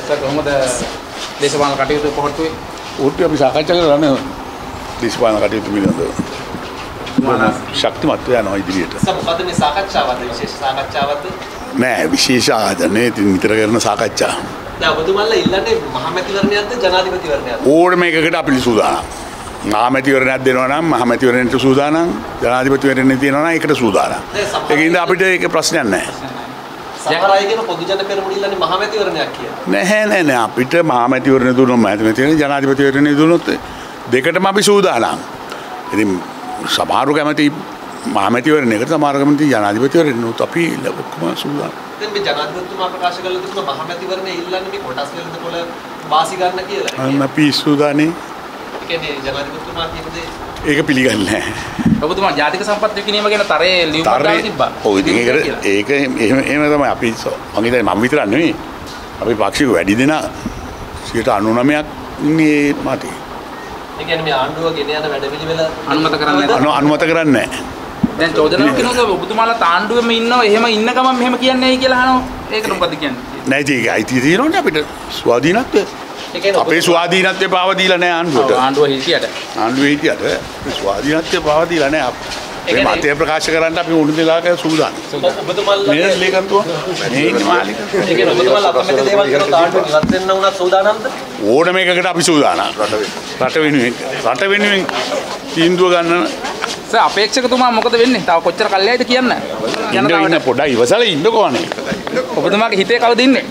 Sir කොහොමද දේශපාලන කටයුතු පොහොට්ටුවේ? ඕට්ටුවේ අපි සාකච්ඡා කරන්නේ දේශපාලන කටයුතු පිළිබඳව. ශක්තිමත් වෙනවා ඉදිරියට. සර් මොකද මේ සාකච්ඡාවක්ද විශේෂ සාකච්ඡාවක්ද? නෑ විශේෂ ආයතනයේ නිතර කරන සාකච්ඡා. දැන් ඔබතුමාලා ඉල්ලන්නේ මහමැතිවරණයක්ද ජනාධිපතිවරණයක්ද? ඕනම එකකට අපි සූදානම්. මහමැතිවරණයක් දෙනවා නම් මහමැතිවරණයට සූදානම්, ජනාධිපතිවරණයක් තියෙනවා නම් ඒකට සූදානම්. ඒකින්ද අපිට ඒක ප්‍රශ්නයක් නෑ. සමහර අය කියන පොදු ජන පෙරමුණ ඉල්ලන්නේ මහමැතිවරණයක් කියලා. නෑ අපිට මහමැතිවරණ දුන්නොත් මහමැතිවරණ ජනාධිපතිවරණය දුන්නොත් දෙකටම අපි සූදානම්. ඉතින් සමහරු කැමති මහමැතිවරණයකට සමහරු කැමති ජනාධිපතිවරණයට අපි ඔක්කොම සූදානම්. දැන් මේ ජනාධිපතිතුමා ප්‍රකාශ කළා තිබුණා මහමැතිවරණය ඉල්ලන්නේ මේ කොටස් වෙළඳ පොළ වාසි ගන්න කියලා. අපි සූදානේ. ඒ කියන්නේ ජනාධිපතිතුමා කියන දේ ඒක පිළිගන්නේ නැහැ. ඔබතුමා ජාතික සම්පත් විකිණීම ගැන තරේ ලියුමක් දාලා තිබ්බා. ඔව් ඉතින් ඒක එහෙම තමයි අපි මම හිතන්නේ මම විතරක් නෙවෙයි. අපි පාක්ෂික වැඩි දෙනා 99ක් ඉන්නේ මාතේ. ඒ කියන්නේ මේ ආණ්ඩුව ගෙන යන වැඩපිළිවෙල අනුමත කරන්නේ නැහැ. අනුමත කරන්නේ නැහැ. දැන් චෝදනාවක් කරනවා ඔබතුමාලා තාණ්ඩුවෙම ඉන්නවා එහෙම ඉන්න ගමන් මෙහෙම කියන්නේ ඇයි කියලා අහනවා. ඒකට මොකද කියන්නේ? නෑ ඒක අයිතිය තියෙනවනේ අපිට ස්වාධීනත්වය. අපේ ස්වාධීනත්වය පාව දීලා නැහැ ආණ්ඩුවට. ආණ්ඩුව හිටියට. ආණ්ඩුවේ හිටියට ස්වාධීනත්වය පාව දීලා නැහැ. මේ මතය ප්‍රකාශ කරන්න අපි උණු දෙලාක සූදානම්. ඔබතුමාලා මේ ලේකම්තුවා මේ ඉන්නේ මාලික. ඒ කියන්නේ ඔබතුමාලා අකමැති දේවල් කරන ආණ්ඩුව ඉවත් වෙන්න උනත් සූදානම්ද? ඕනම එකකට අපි සූදානම්. රට වෙනුවෙන් තීන්දුව ගන්න. සර් අපේක්ෂකතුමා මොකද වෙන්නේ? තව කොච්චර කල්යයිද කියන්න. ඉන්න පොඩ්ඩක් ඉවසලා ඉන්නකෝනේ. ඔබතුමාගේ හිතේ කවුද ඉන්නේ?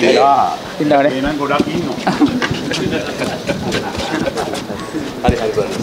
ඉන්නවනේ. එහෙනම් ගොඩක් ඉන්නවා. හරි